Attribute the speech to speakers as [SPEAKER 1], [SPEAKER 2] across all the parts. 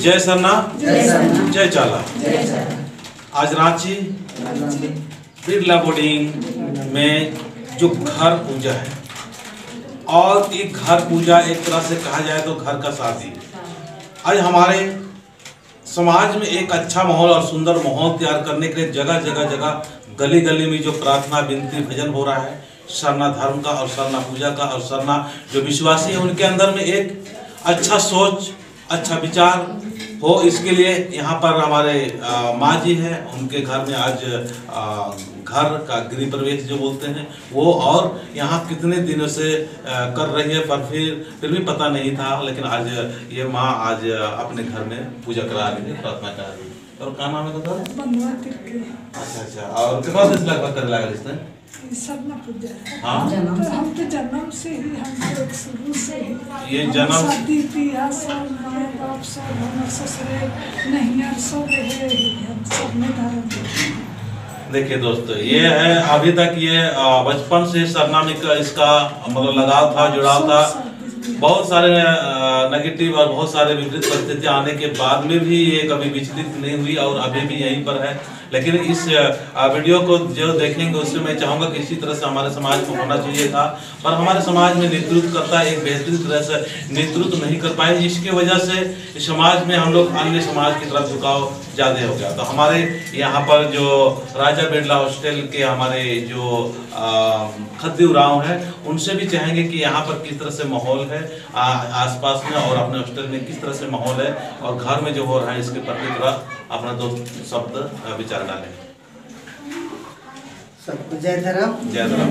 [SPEAKER 1] जय सरना जय चाला। आज रांची बिरला बोर्डिंग में जो घर पूजा है, और एक घर पूजा एक तरह से कहा जाए तो घर का शादी। आज हमारे समाज में एक अच्छा माहौल और सुंदर माहौल तैयार करने के लिए जगह जगह गली गली में जो प्रार्थना विनती भजन हो रहा है, सरना धर्म का और सरना पूजा का, और सरना जो विश्वासी है उनके अंदर में एक अच्छा सोच, अच्छा विचार हो, इसके लिए यहाँ पर हमारे माँ जी हैं, उनके घर में आज घर का गृह प्रवेश जो बोलते हैं वो, और यहाँ कितने दिनों से कर रही है, पर फिर भी पता नहीं था, लेकिन आज ये माँ आज अपने घर में पूजा करा रही है, प्रार्थना करा रही है। और क्या नाम है तो? अच्छा, और कितना दिन लगभग कर लगा इसने?
[SPEAKER 2] सरना पूजा है।
[SPEAKER 1] हाँ,
[SPEAKER 2] हम तो जन्म से ही, हम लोग शुरू से ही
[SPEAKER 1] ये जन्म
[SPEAKER 2] शादी ब्याह सब माँ बाप सब हमारे ससुरे नैहर सब रहे ही, हम सब में धर्म।
[SPEAKER 1] देखिए दोस्तों, ये है अभी तक ये बचपन से सरना में इसका मतलब लगाव था, जुड़ाव था। बहुत सारे नेगेटिव और बहुत सारे विपरीत परिस्थितियां आने के बाद में भी ये कभी विचलित नहीं हुई और अभी भी यहीं पर है। लेकिन इस वीडियो को जो देखेंगे उससे मैं चाहूँगा कि इसी तरह से हमारे समाज में होना चाहिए था, पर हमारे समाज में नेतृत्व करता एक बेहतरीन तरह से नेतृत्व नहीं कर पाए, जिसकी वजह से समाज में हम लोग अन्य समाज की तरफ झुकाव ज़्यादा हो गया। तो हमारे यहाँ पर जो राजा बिरला हॉस्टल के हमारे जो खद्दी राव हैं, उनसे भी चाहेंगे कि यहाँ पर किस तरह से माहौल है आसपास में, और अपने हॉस्टल में किस तरह से माहौल है, और घर में जो हो रहा है इसके प्रति थोड़ा अपना दो शब्द विचार डालें।
[SPEAKER 3] सबको जय धर्म।
[SPEAKER 1] जय धर्म।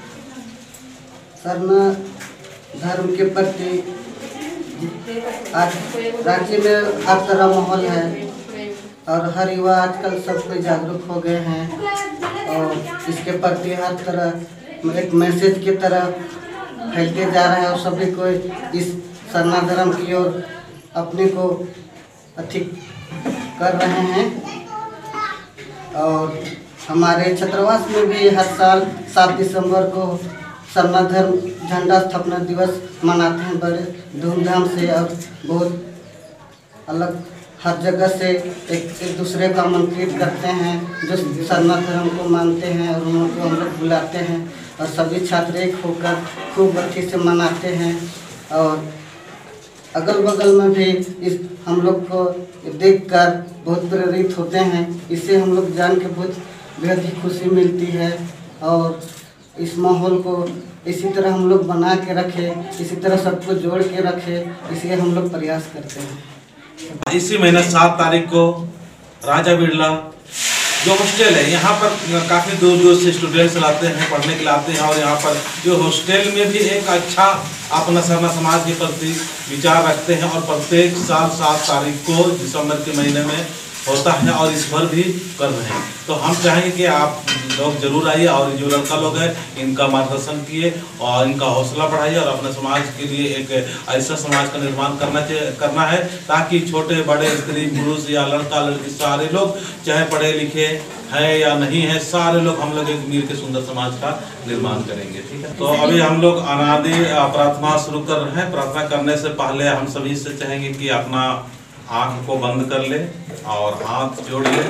[SPEAKER 3] सरना धर्म के प्रति आज रांची में हर तरह माहौल है, और हर युवा आजकल सब कोई जागरूक हो गए हैं, और इसके प्रति हर तरह एक मैसेज की तरह फैलते जा रहा है, और सभी को इस सरना धर्म की ओर अपने को अधिक कर रहे हैं। और हमारे छत्रवास में भी हर साल 7 दिसंबर को सरना धर्म झंडा स्थापना दिवस मनाते हैं बड़े धूमधाम से, और बहुत अलग हर जगह से एक दूसरे को आमंत्रित करते हैं जो सरना धर्म को मानते हैं, और उनको हम लोग बुलाते हैं, और सभी छात्र एक होकर खूब अच्छे से मनाते हैं। और अगल बगल में भी इस हम लोग को देखकर बहुत प्रेरित होते हैं, इससे हम लोग जान के बहुत बेहद ही खुशी मिलती है। और इस माहौल को इसी तरह हम लोग बना के रखें, इसी तरह सबको जोड़ के रखें, इसलिए हम लोग प्रयास करते हैं।
[SPEAKER 1] इसी महीने 7 तारीख को राजा बिरला जो हॉस्टल है, यहाँ पर काफ़ी दूर दूर से स्टूडेंट्स आते हैं, पढ़ने के लिए आते हैं, और यहाँ पर जो हॉस्टल में भी एक अच्छा अपना सरना समाज के प्रति विचार रखते हैं, और प्रत्येक साल 7 तारीख को दिसंबर के महीने में होता है, और इस बार भी कर रहे हैं। तो हम चाहेंगे कि आप लोग जरूर आइए, और जो लड़का लोग हैं इनका मार्गदर्शन किए और इनका हौसला बढ़ाइए, और अपने समाज के लिए एक ऐसा समाज का निर्माण करना है ताकि छोटे बड़े स्त्री पुरुष या लड़का लड़की सारे लोग, चाहे पढ़े लिखे हैं या नहीं है, सारे लोग हम लोग एक मिल के सुंदर समाज का निर्माण करेंगे। ठीक है, तो अभी हम लोग अनादि प्रार्थना शुरू कर रहे हैं। प्रार्थना करने से पहले हम सभी से चाहेंगे कि अपना आँख को बंद कर ले और हाथ जोड़ ले,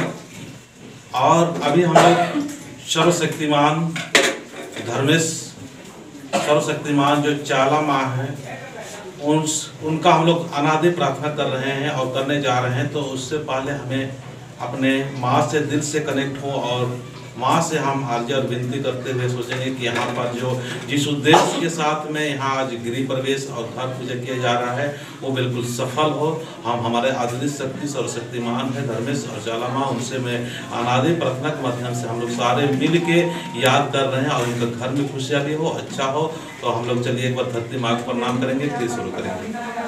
[SPEAKER 1] और अभी हम लोग सर्वशक्तिमान धर्मेश, सर्वशक्तिमान जो चाला माँ है, उनका हम लोग अनादि प्रार्थना कर रहे हैं और करने जा रहे हैं। तो उससे पहले हमें अपने माँ से दिल से कनेक्ट हो, और माँ से हम अर्जी और विनती करते हुए सोचेंगे कि यहाँ पर जो जिस उद्देश्य के साथ में यहाँ आज गृह प्रवेश और घर पूजा किया जा रहा है वो बिल्कुल सफल हो। हम हमारे आदरणीय शक्ति सर्वशक्तिमान है धर्मेश और चाला माँ, उनसे मैं अनादि प्रार्थना के माध्यम से हम लोग सारे मिल के याद कर रहे हैं, और उनके घर में खुशियाँ भी हो, अच्छा हो। तो हम लोग चलिए एक बार धरती माँ को प्रणाम करेंगे, फिर शुरू करेंगे।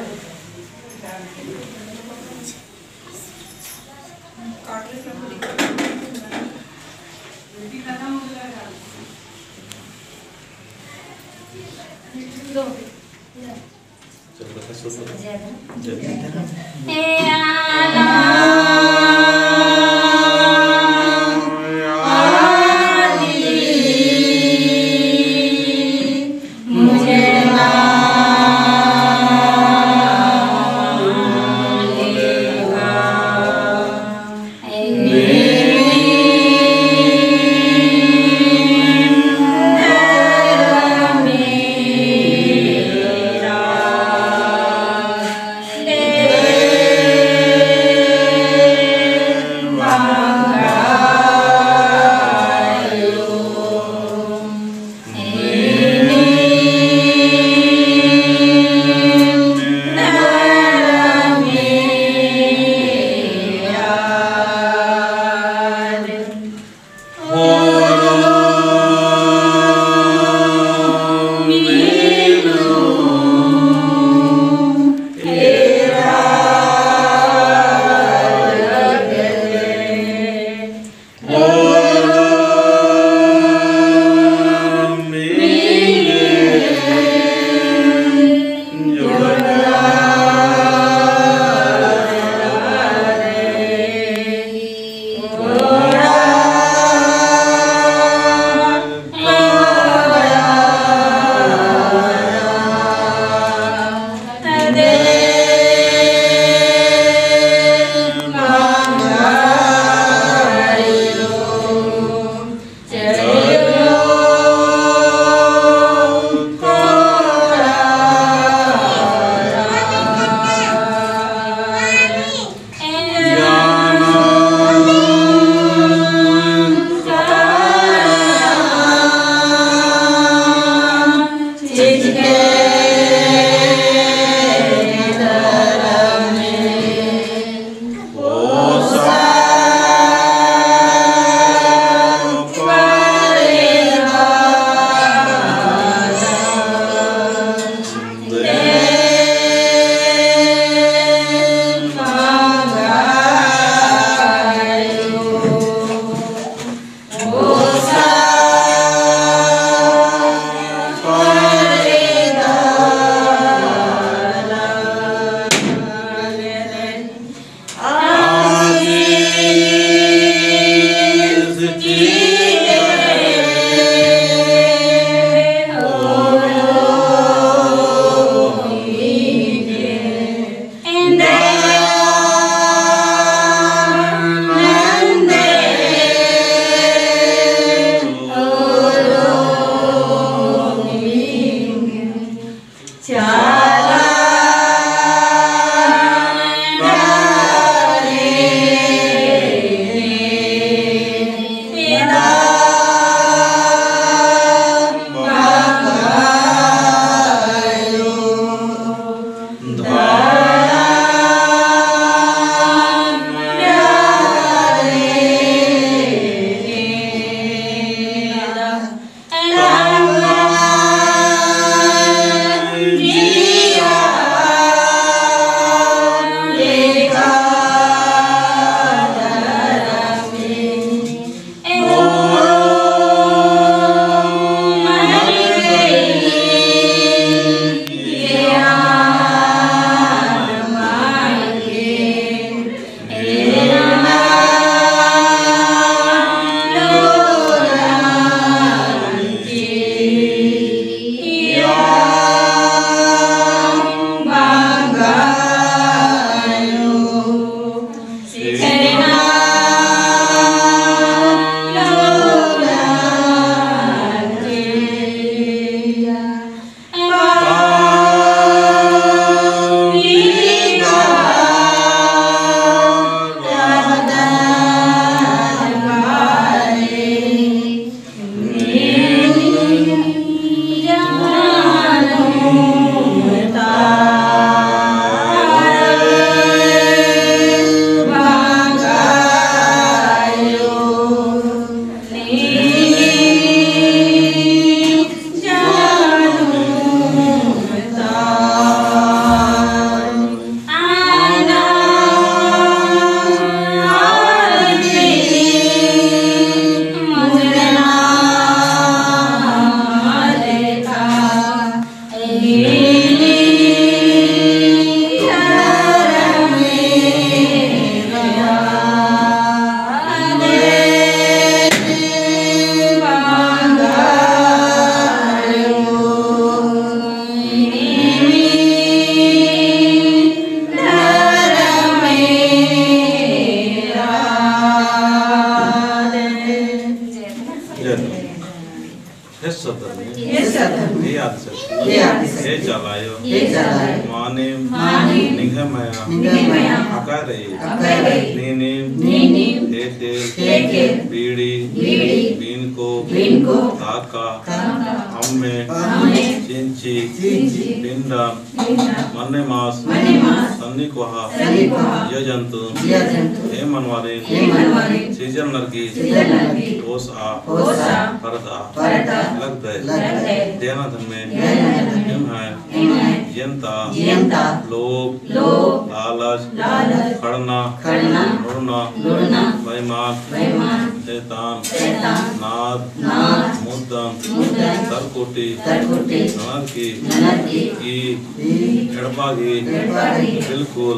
[SPEAKER 1] बिल्कुल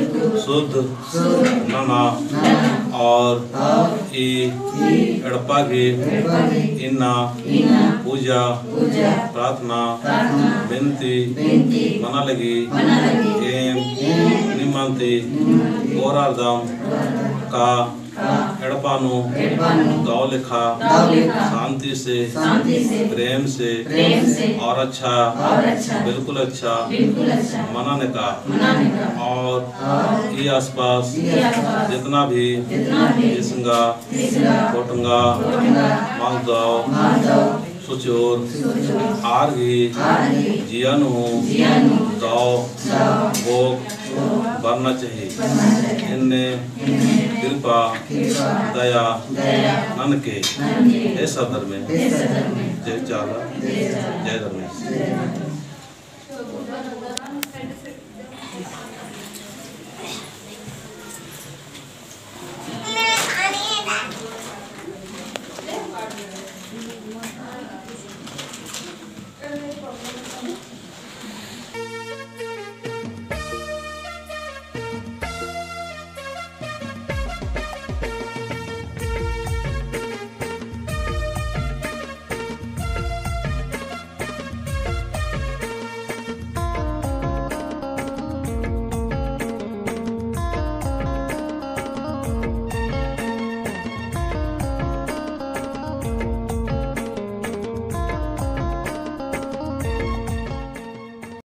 [SPEAKER 1] शुद्ध नना और एड़पागी इन्ना पूजा प्रार्थना विनती मना लगी एम निमंती गौरार्दम का एड़पानु गाँव लिखा शांति से प्रेम से और अच्छा बिल्कुल अच्छा मनाने का और ये आसपास जितना भी जिसंगा कोटंगा मालगांव सुचोर आरगी जियानु गाँव भोग बनना चाहिए। इनने कृपा दया नन के ऐसा धर्म जय चाला जय धर्मेश।